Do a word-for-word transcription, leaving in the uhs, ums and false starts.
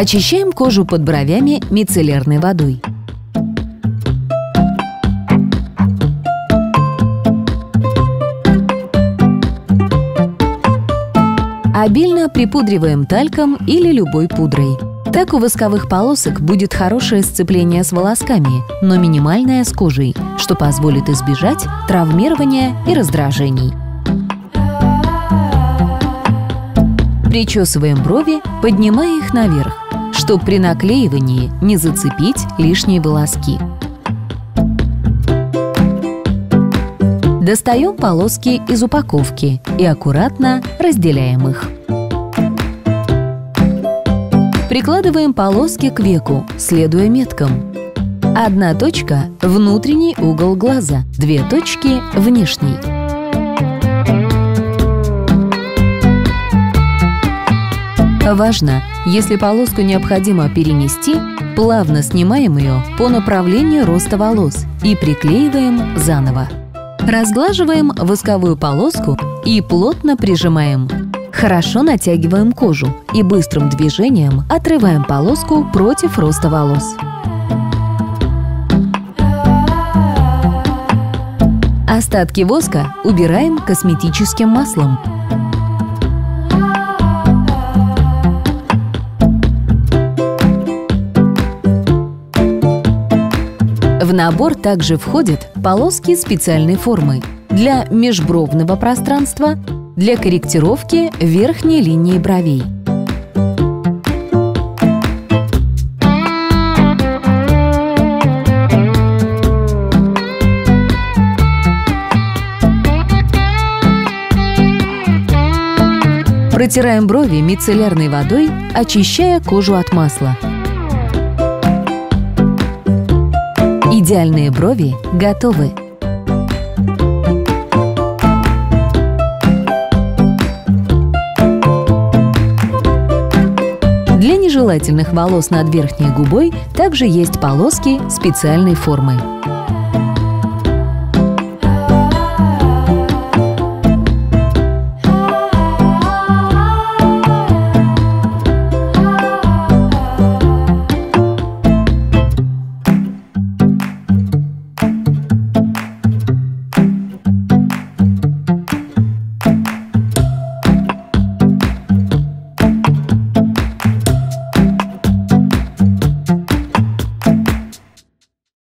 Очищаем кожу под бровями мицеллярной водой. Обильно припудриваем тальком или любой пудрой. Так у восковых полосок будет хорошее сцепление с волосками, но минимальное с кожей, что позволит избежать травмирования и раздражений. Причесываем брови, поднимая их наверх, чтобы при наклеивании не зацепить лишние волоски. Достаем полоски из упаковки и аккуратно разделяем их. Прикладываем полоски к веку, следуя меткам. Одна точка – внутренний угол глаза, две точки – внешний. Важно, если полоску необходимо перенести, плавно снимаем ее по направлению роста волос и приклеиваем заново. Разглаживаем восковую полоску и плотно прижимаем. Хорошо натягиваем кожу и быстрым движением отрываем полоску против роста волос. Остатки воска убираем косметическим маслом. В набор также входят полоски специальной формы для межбровного пространства, для корректировки верхней линии бровей. Протираем брови мицеллярной водой, очищая кожу от масла. Идеальные брови готовы! Для нежелательных волос над верхней губой также есть полоски специальной формы.